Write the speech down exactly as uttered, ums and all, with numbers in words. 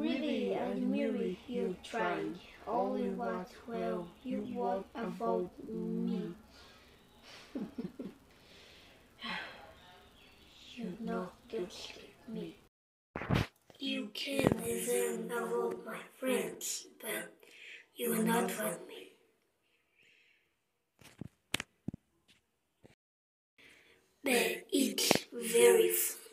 really admire you trying. Only what well you want about me. You know don't skip me. You can listen about my friends, but you will not want me. But it's very fun.